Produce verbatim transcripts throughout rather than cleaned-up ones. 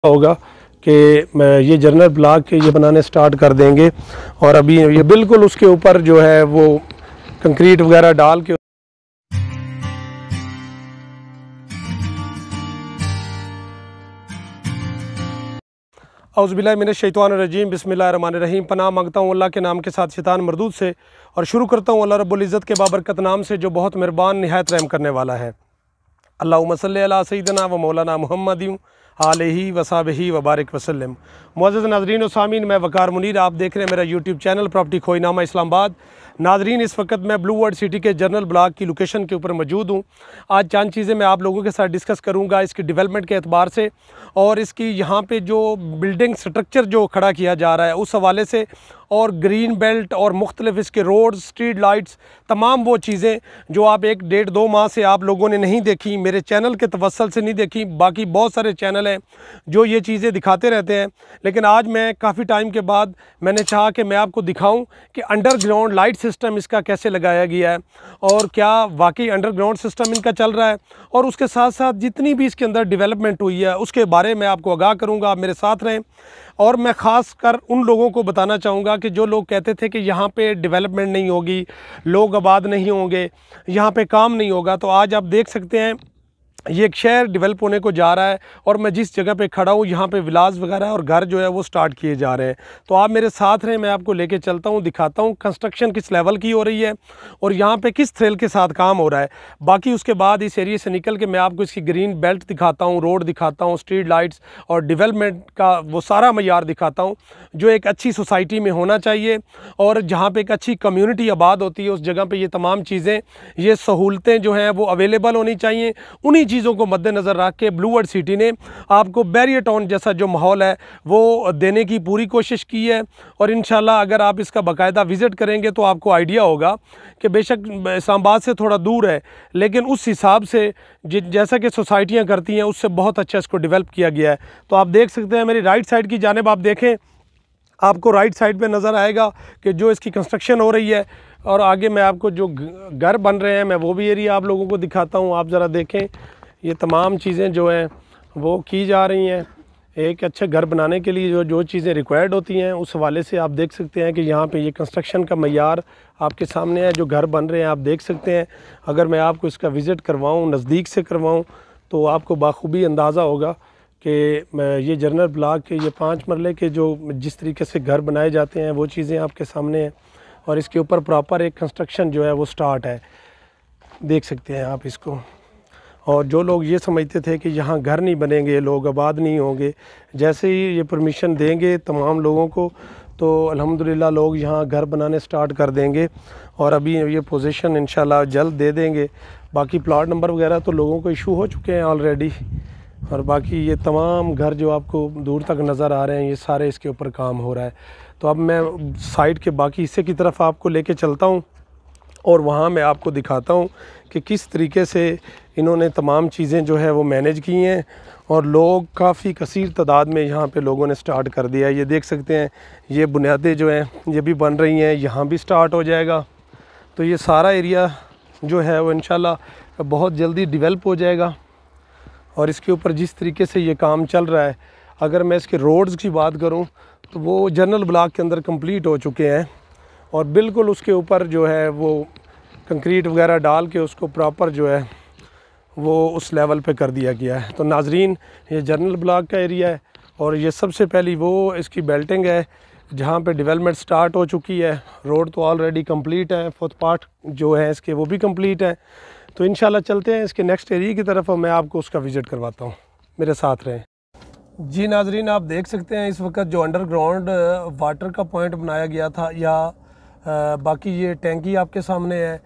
होगा कि ये जर्नल ब्लॉक ये बनाने स्टार्ट कर देंगे और अभी ये बिल्कुल उसके ऊपर जो है वो कंक्रीट वगैरह डाल के औज़ुबिल्लाहि मिनश शैतानिर रजीम बिस्मिल्लाहिर रहमानिर रहीम। पनाह मांगता हूँ अल्लाह के नाम के साथ शैतान मरदूद से और शुरू करता हूँ अल्लाह रब्बुल इज़्ज़त के बाबरकत नाम से जो बहुत मेहरबान निहायत रहम करने वाला है। अल्लाहुम्मा सल्लि अला सय्यिदिना व मौलाना मुहम्मदिन आलिहि व सहबिहि व बारिक वसल्लम। मुअज़्ज़ज़ नाज़रीन व सामीन, मैं वकार मुनीर, आप देख रहे हैं मेरा यूट्यूब चैनल प्रॉपर्टी खोईनामा इस्लामाबाद। नाज़रीन, इस वक्त मैं ब्लू वर्ल्ड सिटी के जर्नल ब्लॉक की लोकेशन के ऊपर मौजूद हूँ। आज चंद चीज़ें मैं आप लोगों के साथ डिस्कस करूँगा इसकी डेवलपमेंट के एतबार से और इसकी यहाँ पे जो बिल्डिंग स्ट्रक्चर जो खड़ा किया जा रहा है उस हवाले से, और ग्रीन बेल्ट और मुख्तलिफ इसके रोड्स, स्ट्रीट लाइट्स, तमाम वो चीज़ें जो आप एक डेढ़ दो माह से आप लोगों ने नहीं देखी, मेरे चैनल के तवस्सल से नहीं देखी। बाकी बहुत सारे चैनल हैं जो ये चीज़ें दिखाते रहते हैं, लेकिन आज मैं काफ़ी टाइम के बाद मैंने चाहा कि मैं आपको दिखाऊं कि अंडरग्राउंड लाइट सिस्टम इसका कैसे लगाया गया है और क्या वाकई अंडरग्राउंड सिस्टम इनका चल रहा है, और उसके साथ साथ जितनी भी इसके अंदर डेवलपमेंट हुई है उसके बारे में आपको आगाह करूँगा। आप मेरे साथ रहें। और मैं ख़ास कर उन लोगों को बताना चाहूँगा कि जो लोग कहते थे कि यहाँ पे डेवलपमेंट नहीं होगी, लोग आबाद नहीं होंगे, यहाँ पे काम नहीं होगा, तो आज आप देख सकते हैं ये एक शहर डेवलप होने को जा रहा है और मैं जिस जगह पे खड़ा हूँ यहाँ पे विलास वगैरह और घर जो है वो स्टार्ट किए जा रहे हैं। तो आप मेरे साथ रहें, मैं आपको लेके चलता हूँ, दिखाता हूँ कंस्ट्रक्शन किस लेवल की हो रही है और यहाँ पे किस थ्रिल के साथ काम हो रहा है। बाकी उसके बाद इस एरिया से निकल के मैं आपको इसकी ग्रीन बेल्ट दिखाता हूँ, रोड दिखाता हूँ, स्ट्रीट लाइट्स और डेवलपमेंट का वो सारा मयार दिखाता हूँ जो एक अच्छी सोसाइटी में होना चाहिए और जहाँ पर एक अच्छी कम्यूनिटी आबाद होती है उस जगह पर ये तमाम चीज़ें, ये सहूलतें जो हैं वो अवेलेबल होनी चाहिए। उन्हीं चीज़ों को मद्देनज़र रख के ब्लू वर्ल्ड सिटी ने आपको बैरियर टाउन जैसा जो माहौल है वो देने की पूरी कोशिश की है और इंशाल्लाह अगर आप इसका बाकायदा विज़िट करेंगे तो आपको आइडिया होगा कि बेशक इस्लामाबाद से थोड़ा दूर है लेकिन उस हिसाब से जैसा कि सोसाइटियाँ करती हैं उससे बहुत अच्छा इसको डेवलप किया गया है। तो आप देख सकते हैं मेरी राइट साइड की जानिब आप देखें, आपको राइट साइड पे नज़र आएगा कि जो इसकी कंस्ट्रक्शन हो रही है और आगे मैं आपको जो घर बन रहे हैं मैं वो भी एरिया आप लोगों को दिखाता हूँ। आप ज़रा देखें, ये तमाम चीज़ें जो हैं वो की जा रही हैं एक अच्छे घर बनाने के लिए जो जो चीज़ें रिक्वायर्ड होती हैं उस हवाले से आप देख सकते हैं कि यहाँ पे ये कंस्ट्रक्शन का मयार आपके सामने है। जो घर बन रहे हैं आप देख सकते हैं। अगर मैं आपको इसका विज़िट करवाऊँ, नज़दीक से करवाऊँ, तो आपको बाखूबी अंदाज़ा होगा कि ये जर्नल ब्लॉक के ये पाँच मरले के जो जिस तरीके से घर बनाए जाते हैं वो चीज़ें आपके सामने हैं और इसके ऊपर प्रॉपर एक कंस्ट्रक्शन जो है वो स्टार्ट है, देख सकते हैं आप इसको। और जो लोग ये समझते थे कि यहाँ घर नहीं बनेंगे, लोग आबाद नहीं होंगे, जैसे ही ये परमिशन देंगे तमाम लोगों को तो अल्हम्दुलिल्लाह लोग यहाँ घर बनाने स्टार्ट कर देंगे और अभी ये पोजीशन इंशाल्लाह जल्द दे देंगे। बाकी प्लॉट नंबर वगैरह तो लोगों को इशू हो चुके हैं ऑलरेडी और बाकी ये तमाम घर जो आपको दूर तक नज़र आ रहे हैं ये सारे इसके ऊपर काम हो रहा है। तो अब मैं साइड के बाकी हिस्से की तरफ आपको लेके चलता हूँ और वहाँ मैं आपको दिखाता हूँ कि किस तरीके से इन्होंने तमाम चीज़ें जो है वो मैनेज की हैं और लोग काफ़ी कसीर तादाद में यहाँ पे लोगों ने स्टार्ट कर दिया है। ये देख सकते हैं ये बुनियादें जो हैं ये भी बन रही हैं, यहाँ भी स्टार्ट हो जाएगा। तो ये सारा एरिया जो है वो इंशाल्लाह बहुत जल्दी डेवलप हो जाएगा और इसके ऊपर जिस तरीके से ये काम चल रहा है, अगर मैं इसके रोड्स की बात करूँ तो वो जर्नल ब्लॉक के अंदर कंप्लीट हो चुके हैं और बिल्कुल उसके ऊपर जो है वो कंक्रीट वगैरह डाल के उसको प्रॉपर जो है वो उस लेवल पे कर दिया गया है। तो नाजरीन, ये जर्नल ब्लॉक का एरिया है और ये सबसे पहली वो इसकी बेल्टिंग है जहाँ पे डेवलपमेंट स्टार्ट हो चुकी है। रोड तो ऑलरेडी कंप्लीट है, फुटपाथ जो है इसके वो भी कंप्लीट है। तो इंशाल्लाह चलते हैं इसके नेक्स्ट एरिया की तरफ और मैं आपको उसका विज़िट करवाता हूँ, मेरे साथ रहें। जी नाजरीन, आप देख सकते हैं इस वक्त जो अंडरग्राउंड वाटर का पॉइंट बनाया गया था या आ, बाकी ये टैंकी आपके सामने है,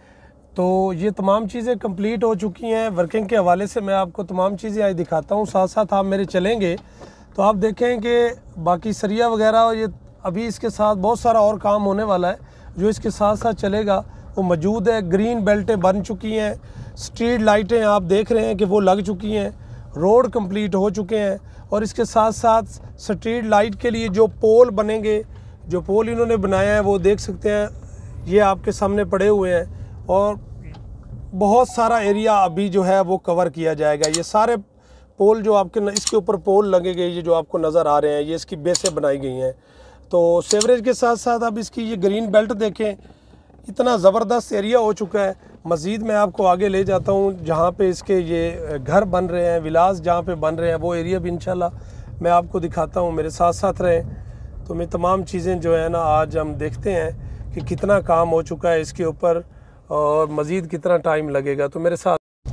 तो ये तमाम चीज़ें कंप्लीट हो चुकी हैं। वर्किंग के हवाले से मैं आपको तमाम चीज़ें आज दिखाता हूँ, साथ साथ आप मेरे चलेंगे तो आप देखें कि बाकी सरिया वगैरह ये अभी इसके साथ बहुत सारा और काम होने वाला है जो इसके साथ साथ चलेगा वो मौजूद है। ग्रीन बेल्टें बन चुकी हैं, स्ट्रीट लाइटें आप देख रहे हैं कि वो लग चुकी हैं, रोड कंप्लीट हो चुके हैं और इसके साथ साथ स्ट्रीट लाइट के लिए जो पोल बनेंगे, जो पोल इन्होंने बनाया है वो देख सकते हैं, ये आपके सामने पड़े हुए हैं और बहुत सारा एरिया अभी जो है वो कवर किया जाएगा। ये सारे पोल जो आपके न, इसके ऊपर पोल लगे गए ये जो आपको नज़र आ रहे हैं, ये इसकी बेसें बनाई गई हैं। तो सेवरेज के साथ साथ अब इसकी ये ग्रीन बेल्ट देखें, इतना ज़बरदस्त एरिया हो चुका है। मज़ीद मैं आपको आगे ले जाता हूँ जहाँ पे इसके ये घर बन रहे हैं, विलास जहाँ पे बन रहे हैं, वो एरिया भी इंशाल्लाह मैं आपको दिखाता हूँ। मेरे साथ साथ रहें। तो मैं तमाम चीज़ें जो है ना आज हम देखते हैं कि कितना काम हो चुका है इसके ऊपर और मज़ीद कितना टाइम लगेगा। तो मेरे साथ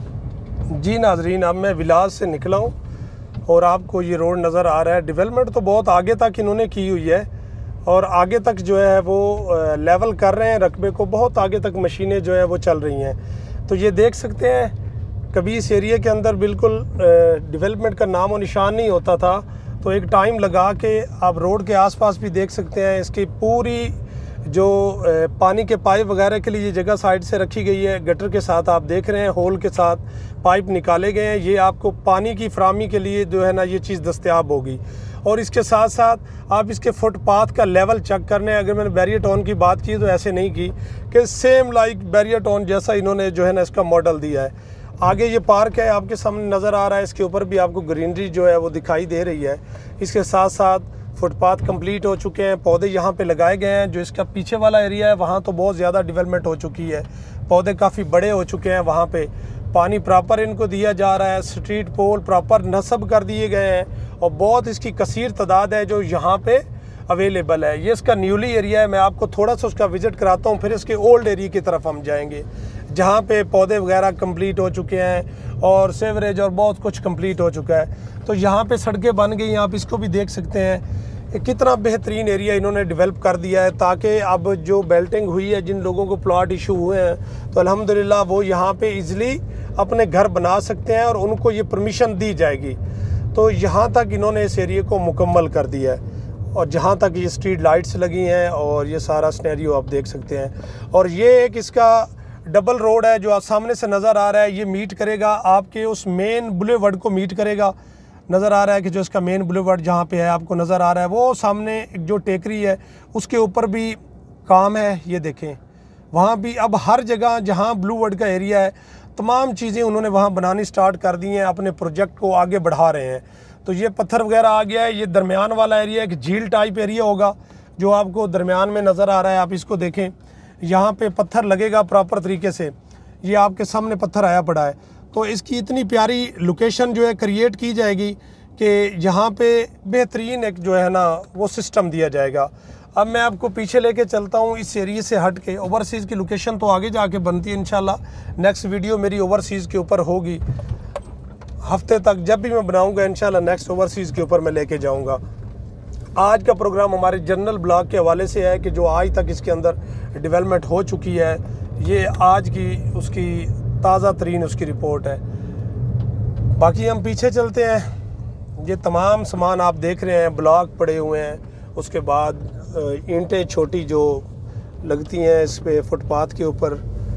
जी नाजरीन, अब मैं विलास से निकला हूँ और आपको ये रोड नज़र आ रहा है। डेवलपमेंट तो बहुत आगे तक इन्होंने की हुई है और आगे तक जो है वो लेवल कर रहे हैं रकबे को, बहुत आगे तक मशीनें जो है वो चल रही हैं। तो ये देख सकते हैं कभी इस एरिया के अंदर बिल्कुल डेवलपमेंट का नाम और निशान नहीं होता था, तो एक टाइम लगा के आप रोड के आसपास भी देख सकते हैं इसकी पूरी जो पानी के पाइप वगैरह के लिए ये जगह साइड से रखी गई है। गटर के साथ आप देख रहे हैं होल के साथ पाइप निकाले गए हैं। ये आपको पानी की फराहमी के लिए जो है ना ये चीज़ दस्तयाब होगी। और इसके साथ साथ आप इसके फुटपाथ का लेवल चेक करने, अगर मैंने बैरियर टाउन की बात की तो ऐसे नहीं की कि सेम लाइक बैरियर टाउन जैसा इन्होंने जो है ना इसका मॉडल दिया है। आगे ये पार्क है आपके सामने नज़र आ रहा है, इसके ऊपर भी आपको ग्रीनरी जो है वो दिखाई दे रही है। इसके साथ साथ फुटपाथ कंप्लीट हो चुके हैं, पौधे यहाँ पे लगाए गए हैं। जो इसका पीछे वाला एरिया है वहाँ तो बहुत ज़्यादा डेवलपमेंट हो चुकी है, पौधे काफ़ी बड़े हो चुके हैं। वहाँ पे पानी प्रॉपर इनको दिया जा रहा है, स्ट्रीट पोल प्रॉपर नस्ब कर दिए गए हैं और बहुत इसकी कसीर तादाद है जो यहाँ पे अवेलेबल है। ये इसका न्यूली एरिया है, मैं आपको थोड़ा सा उसका विज़िट कराता हूँ, फिर इसके ओल्ड एरिया की तरफ हम जाएंगे जहाँ पे पौधे वगैरह कंप्लीट हो चुके हैं और सेवरेज और बहुत कुछ कंप्लीट हो चुका है। तो यहाँ पे सड़कें बन गई, आप इसको भी देख सकते हैं कितना बेहतरीन एरिया इन्होंने डेवलप कर दिया है, ताकि अब जो बेल्टिंग हुई है, जिन लोगों को प्लॉट इशू हुए हैं तो अल्हम्दुलिल्लाह वो यहाँ पे इजीली अपने घर बना सकते हैं और उनको ये परमिशन दी जाएगी। तो यहाँ तक इन्होंने इस एरिया को मुकम्मल कर दिया है और जहाँ तक ये स्ट्रीट लाइट्स लगी हैं और ये सारा स्नैरियो आप देख सकते हैं। और ये एक इसका डबल रोड है जो आप सामने से नज़र आ रहा है, ये मीट करेगा आपके उस मेन बुलेवर्ड को मीट करेगा। नज़र आ रहा है कि जो इसका मेन बुलेवर्ड जहाँ पे है आपको नज़र आ रहा है, वो सामने जो टेकरी है उसके ऊपर भी काम है। ये देखें वहाँ भी अब हर जगह जहाँ ब्लू वर्ड का एरिया है तमाम चीज़ें उन्होंने वहाँ बनानी स्टार्ट कर दी हैं, अपने प्रोजेक्ट को आगे बढ़ा रहे हैं। तो ये पत्थर वगैरह आ गया है, ये दरमियान वाला एरिया एक झील टाइप एरिया होगा जो आपको दरमियान में नज़र आ रहा है। आप इसको देखें, यहाँ पे पत्थर लगेगा प्रॉपर तरीके से, ये आपके सामने पत्थर आया पड़ा है। तो इसकी इतनी प्यारी लोकेशन जो है क्रिएट की जाएगी कि यहाँ पे बेहतरीन एक जो है ना वो सिस्टम दिया जाएगा। अब मैं आपको पीछे लेके चलता हूँ इस एरिया से हट के। ओवरसीज़ की लोकेशन तो आगे जाके बनती है इंशाल्लाह। नेक्स्ट वीडियो मेरी ओवरसीज़ के ऊपर होगी, हफ्ते तक जब भी मैं बनाऊँगा इंशाल्लाह नेक्स्ट ओवरसीज़ के ऊपर मैं लेके जाऊँगा। आज का प्रोग्राम हमारे जनरल ब्लॉक के हवाले से है कि जो आज तक इसके अंदर डेवलपमेंट हो चुकी है, ये आज की उसकी ताज़ा तरीन उसकी रिपोर्ट है। बाकी हम पीछे चलते हैं। ये तमाम सामान आप देख रहे हैं, ब्लॉक पड़े हुए हैं, उसके बाद ईंटें छोटी जो लगती हैं इस पे फुटपाथ के ऊपर।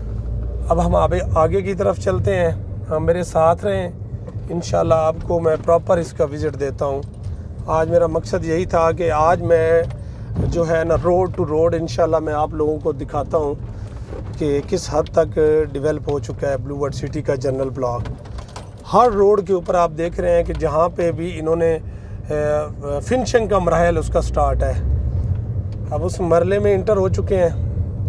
अब हम आगे आगे की तरफ चलते हैं, हम मेरे साथ रहें, इंशाल्लाह आपको मैं प्रॉपर इसका विज़िट देता हूँ। आज मेरा मकसद यही था कि आज मैं जो है ना रोड टू रोड इंशाल्लाह मैं आप लोगों को दिखाता हूँ कि किस हद तक डेवलप हो चुका है ब्लू वर्ड सिटी का जनरल ब्लॉक। हर रोड के ऊपर आप देख रहे हैं कि जहाँ पे भी इन्होंने फिनिशिंग का मरहल उसका स्टार्ट है, अब उस मरले में इंटर हो चुके हैं।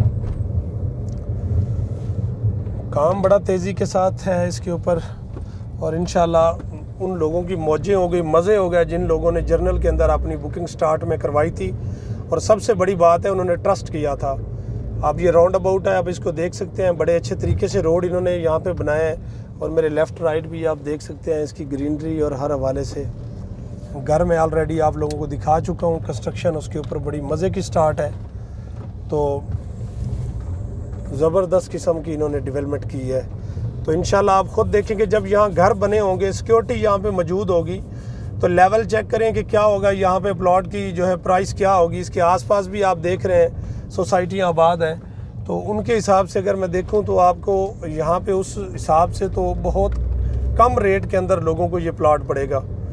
काम बड़ा तेज़ी के साथ है इसके ऊपर और इंशाल्लाह उन लोगों की मौजें हो गई, मज़े हो गए जिन लोगों ने जर्नल के अंदर अपनी बुकिंग स्टार्ट में करवाई थी। और सबसे बड़ी बात है उन्होंने ट्रस्ट किया था। अब ये राउंड अबाउट है, अब इसको देख सकते हैं, बड़े अच्छे तरीके से रोड इन्होंने यहाँ पे बनाया है। और मेरे लेफ़्ट राइट भी आप देख सकते हैं इसकी ग्रीनरी और हर हवाले से। घर में ऑलरेडी आप लोगों को दिखा चुका हूँ, कंस्ट्रक्शन उसके ऊपर बड़ी मज़े की स्टार्ट है। तो ज़बरदस्त किस्म की इन्होंने डेवलपमेंट की है। तो इंशाल्लाह आप ख़ुद देखेंगे जब यहाँ घर बने होंगे, सिक्योरिटी यहाँ पे मौजूद होगी, तो लेवल चेक करें कि क्या होगा यहाँ पे प्लॉट की जो है प्राइस क्या होगी। इसके आसपास भी आप देख रहे हैं सोसाइटियाँ आबाद हैं, तो उनके हिसाब से अगर मैं देखूँ तो आपको यहाँ पे उस हिसाब से तो बहुत कम रेट के अंदर लोगों को ये प्लॉट पड़ेगा।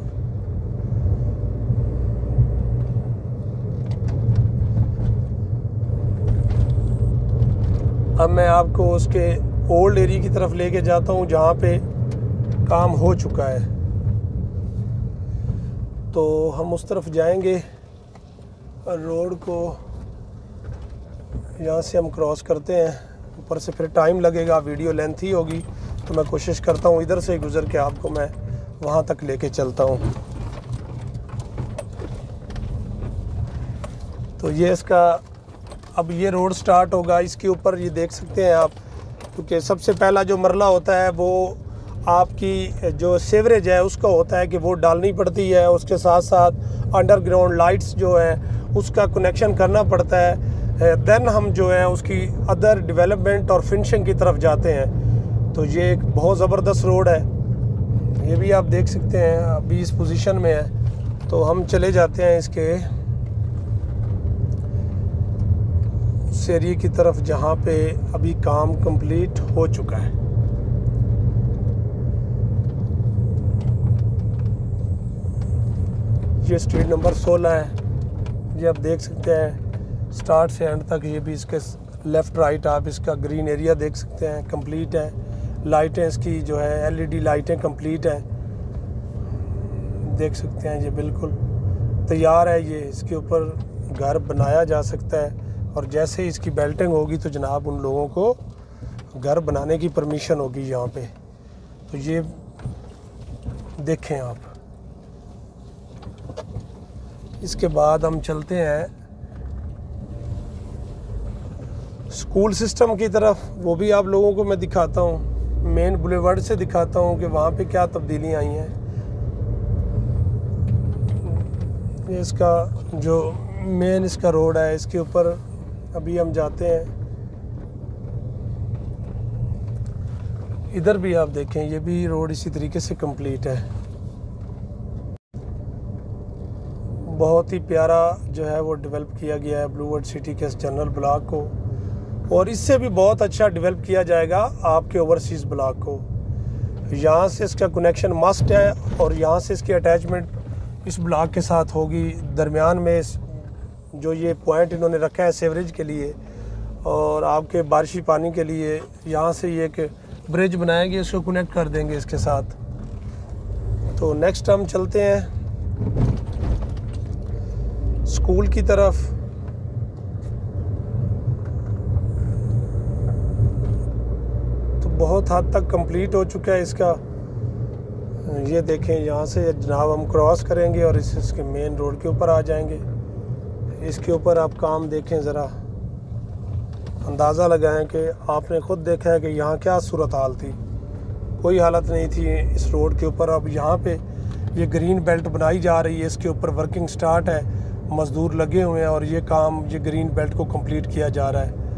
अब मैं आपको उसके ओल्ड एरिया की तरफ लेके जाता हूँ जहाँ पे काम हो चुका है। तो हम उस तरफ जाएंगे। रोड को यहाँ से हम क्रॉस करते हैं, ऊपर से फिर टाइम लगेगा, वीडियो लेंथी होगी, तो मैं कोशिश करता हूँ इधर से गुज़र के आपको मैं वहाँ तक लेके चलता हूँ। तो ये इसका अब ये रोड स्टार्ट होगा। इसके ऊपर ये देख सकते हैं आप, क्योंकि सबसे पहला जो मरला होता है वो आपकी जो सेवरेज है उसका होता है कि वो डालनी पड़ती है। उसके साथ साथ अंडरग्राउंड लाइट्स जो है उसका कनेक्शन करना पड़ता है। देन हम जो है उसकी अदर डेवलपमेंट और फिनिशिंग की तरफ जाते हैं। तो ये एक बहुत ज़बरदस्त रोड है, ये भी आप देख सकते हैं अभी इस पोजीशन में है। तो हम चले जाते हैं इसके उस एरिया की तरफ जहाँ पे अभी काम कंप्लीट हो चुका है। ये स्ट्रीट नंबर सोलह है, ये आप देख सकते हैं स्टार्ट से एंड तक। ये भी इसके लेफ़्ट राइट आप इसका ग्रीन एरिया देख सकते हैं, कंप्लीट है। लाइटें इसकी जो है एलईडी लाइटें कंप्लीट हैं, देख सकते हैं। ये बिल्कुल तैयार है, ये इसके ऊपर घर बनाया जा सकता है। और जैसे ही इसकी बेल्टिंग होगी तो जनाब उन लोगों को घर बनाने की परमिशन होगी यहाँ पे। तो ये देखें आप। इसके बाद हम चलते हैं स्कूल सिस्टम की तरफ, वो भी आप लोगों को मैं दिखाता हूँ। मेन बुलेवार्ड से दिखाता हूँ कि वहाँ पे क्या तब्दीलियाँ आई हैं। ये इसका जो मेन इसका रोड है, इसके ऊपर अभी हम जाते हैं। इधर भी आप देखें, ये भी रोड इसी तरीके से कंप्लीट है। बहुत ही प्यारा जो है वो डेवलप किया गया है ब्लू वर्ल्ड सिटी के इस जनरल ब्लॉक को, और इससे भी बहुत अच्छा डेवलप किया जाएगा आपके ओवरसीज़ ब्लॉक को। यहाँ से इसका कनेक्शन मस्ट है और यहाँ से इसकी अटैचमेंट इस ब्लॉक के साथ होगी। दरमियान में इस जो ये पॉइंट इन्होंने रखा है सेवरेज के लिए और आपके बारिशी पानी के लिए, यहाँ से ये एक ब्रिज बनाएंगे, इसको कनेक्ट कर देंगे इसके साथ। तो नेक्स्ट हम चलते हैं स्कूल की तरफ। तो बहुत हद तक कंप्लीट हो चुका है इसका। ये देखें, यहाँ से जनाब हम क्रॉस करेंगे और इस इसके मेन रोड के ऊपर आ जाएंगे। इसके ऊपर आप काम देखें ज़रा, अंदाज़ा लगाएं कि आपने ख़ुद देखा है कि यहाँ क्या सूरत हाल थी। कोई हालत नहीं थी इस रोड के ऊपर। अब यहाँ पे ये ग्रीन बेल्ट बनाई जा रही है, इसके ऊपर वर्किंग स्टार्ट है, मज़दूर लगे हुए हैं और ये काम ये ग्रीन बेल्ट को कंप्लीट किया जा रहा है।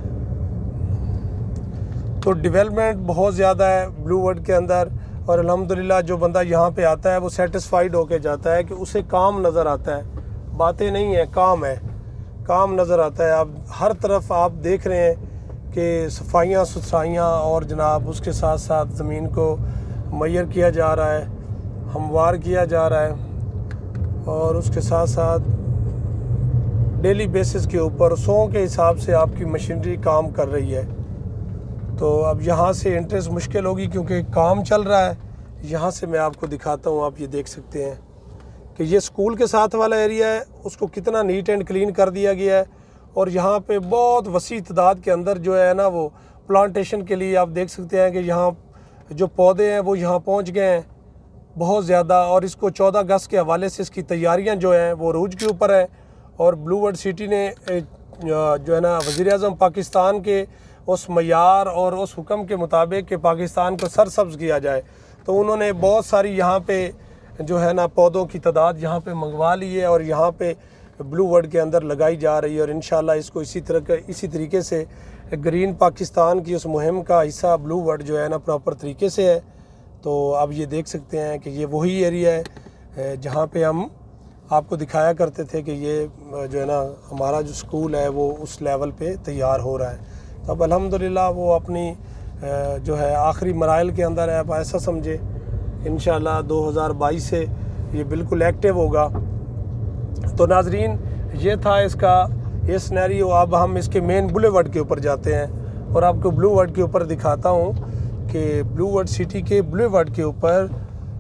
तो डेवलपमेंट बहुत ज़्यादा है ब्लू वर्ल्ड के अंदर, और अल्हम्दुलिल्लाह जो बंदा यहाँ पे आता है वो सेटिस्फाइड होके जाता है कि उसे काम नज़र आता है। बातें नहीं है, काम है, काम नज़र आता है। आप हर तरफ आप देख रहे हैं कि सफाइयाँ सुथराइयाँ, और जनाब उसके साथ साथ ज़मीन को मैयर किया जा रहा है, हमवार किया जा रहा है, और उसके साथ साथ डेली बेसिस के ऊपर सौ के हिसाब से आपकी मशीनरी काम कर रही है। तो अब यहाँ से इंट्रेंस मुश्किल होगी क्योंकि काम चल रहा है। यहाँ से मैं आपको दिखाता हूँ, आप ये देख सकते हैं कि ये स्कूल के साथ वाला एरिया है, उसको कितना नीट एंड क्लीन कर दिया गया है। और यहाँ पे बहुत वसी तादाद के अंदर जो है ना वो प्लांटेशन के लिए आप देख सकते हैं कि यहाँ जो पौधे हैं वो यहाँ पहुँच गए हैं बहुत ज़्यादा। और इसको चौदह अगस्त के हवाले से इसकी तैयारियाँ जो हैं वो रूज के ऊपर है। और ब्लू वर्ल्ड सिटी ने जो है ना वज़ीर आज़म पाकिस्तान के उस मयार और उस हुक्म के मुताबिक कि पाकिस्तान को सरसब्ज़ किया जाए, तो उन्होंने बहुत सारी यहाँ पे जो है ना पौधों की तादाद यहाँ पे मंगवा ली है और यहाँ पे ब्लू वर्ल्ड के अंदर लगाई जा रही है। और इंशाल्लाह इसको इसी तरह के इसी तरीके से ग्रीन पाकिस्तान की उस मुहिम का हिस्सा ब्लू वर्ल्ड जो है ना प्रॉपर तरीके से है। तो आप ये देख सकते हैं कि ये वही एरिया है जहाँ पे हम आपको दिखाया करते थे कि ये जो है ना हमारा जो स्कूल है वो उस लेवल पे तैयार हो रहा है। तो अब अल्हम्दुलिल्लाह वो अपनी जो है आखिरी मराइल के अंदर है। अब ऐसा समझे इंशाल्लाह दो हज़ार बाईस से ये बिल्कुल एक्टिव होगा। तो नाजरीन, ये था इसका ये सिनेरियो। अब हम इसके मेन बुलेवार्ड के ऊपर जाते हैं और आपको ब्लू वर्ल्ड के ऊपर दिखाता हूँ कि ब्लू वर्ल्ड सिटी के बुलेवार्ड के ऊपर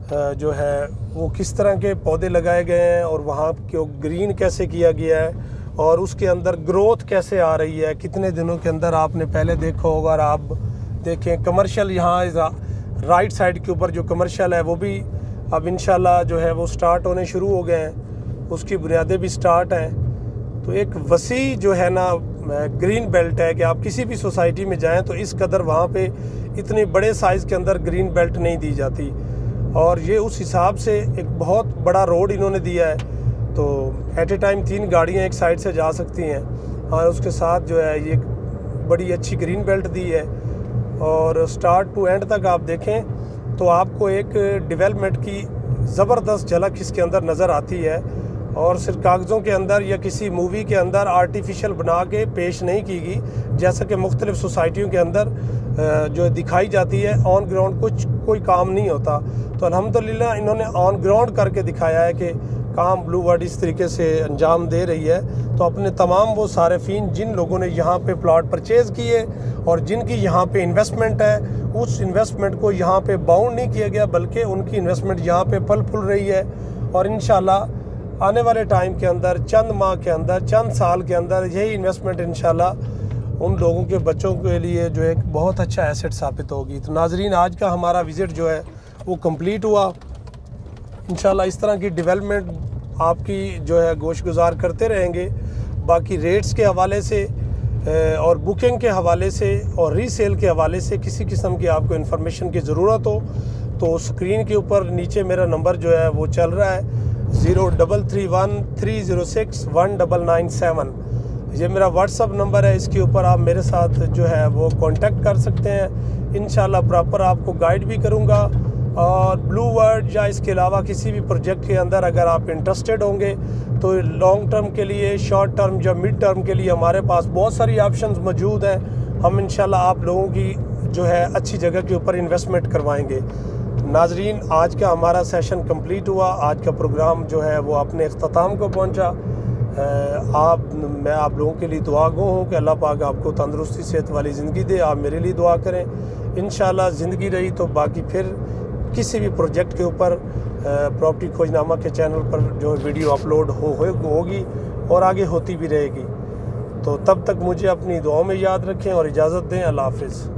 जो है वो किस तरह के पौधे लगाए गए हैं और वहाँ को ग्रीन कैसे किया गया है और उसके अंदर ग्रोथ कैसे आ रही है, कितने दिनों के अंदर आपने पहले देखा होगा। और आप देखें कमर्शियल यहाँ राइट साइड के ऊपर जो कमर्शियल है वो भी अब इंशाल्लाह जो है वो स्टार्ट होने शुरू हो गए हैं, उसकी बुनियादें भी स्टार्ट हैं। तो एक वसी जो है ना ग्रीन बेल्ट है कि आप किसी भी सोसाइटी में जाएं तो इस कदर वहाँ पे इतने बड़े साइज़ के अंदर ग्रीन बेल्ट नहीं दी जाती। और ये उस हिसाब से एक बहुत बड़ा रोड इन्होंने दिया है, तो एट ए टाइम तीन गाड़ियाँ एक साइड से जा सकती हैं और उसके साथ जो है ये बड़ी अच्छी ग्रीन बेल्ट दी है। और स्टार्ट टू एंड तक आप देखें तो आपको एक डेवलपमेंट की ज़बरदस्त झलक इसके अंदर नज़र आती है और सिर्फ कागज़ों के अंदर या किसी मूवी के अंदर आर्टिफिशियल बना के पेश नहीं की गई, जैसा कि मुख्तलिफ़ सोसाइटियों के अंदर जो दिखाई जाती है। ऑन ग्राउंड कुछ कोई काम नहीं होता, तो अल्हम्दुलिल्लाह इन्होंने ऑन ग्राउंड करके दिखाया है कि काम ब्लू वर्ल्ड इस तरीके से अंजाम दे रही है। तो अपने तमाम वो सारिफिन जिन लोगों ने यहाँ पे प्लॉट परचेज़ किए और जिनकी यहाँ पे इन्वेस्टमेंट है, उस इन्वेस्टमेंट को यहाँ पे बाउंड नहीं किया गया, बल्कि उनकी इन्वेस्टमेंट यहाँ पे फल फूल रही है। और इंशाल्लाह आने वाले टाइम के अंदर, चंद माह के अंदर, चंद साल के अंदर यही इन्वेस्टमेंट इंशाल्लाह उन लोगों के बच्चों के लिए जो एक बहुत अच्छा एसेट साबित होगी। तो नाजरीन, आज का हमारा विज़िट जो है वो कंप्लीट हुआ। इंशाल्लाह इस तरह की डेवलपमेंट आपकी जो है गोश गुजार करते रहेंगे। बाकी रेट्स के हवाले से और बुकिंग के हवाले से और रीसेल के हवाले से किसी किस्म की आपको इन्फॉर्मेशन की ज़रूरत हो तो स्क्रीन के ऊपर नीचे मेरा नंबर जो है वो चल रहा है zero double three one three zero six one double nine seven. ये मेरा व्हाट्सअप नंबर है, इसके ऊपर आप मेरे साथ जो है वो कांटेक्ट कर सकते हैं। इंशाल्लाह प्रॉपर आपको गाइड भी करूँगा। और ब्लू वर्ल्ड या इसके अलावा किसी भी प्रोजेक्ट के अंदर अगर आप इंटरेस्टेड होंगे तो लॉन्ग टर्म के लिए, शॉर्ट टर्म या मिड टर्म के लिए हमारे पास बहुत सारी ऑप्शंस मौजूद हैं। हम इंशाल्लाह आप लोगों की जो है अच्छी जगह के ऊपर इन्वेस्टमेंट करवाएंगे। नाजरीन, आज का हमारा सेशन कंप्लीट हुआ। आज का प्रोग्राम जो है वो अपने अख्ताम को पहुंचा। आप मैं आप लोगों के लिए दुआ गो हूँ कि अल्लाह पाक आपको तंदुरुस्ती सेहत वाली ज़िंदगी दे। आप मेरे लिए दुआ करें। इंशाल्लाह ज़िंदगी रही तो बाकी फिर किसी भी प्रोजेक्ट के ऊपर प्रॉपर्टी खोजनामा के चैनल पर जो वीडियो अपलोड हो होगी और आगे होती भी रहेगी। तो तब तक मुझे अपनी दुआओं में याद रखें और इजाज़त दें। अल्लाह हाफ़िज़।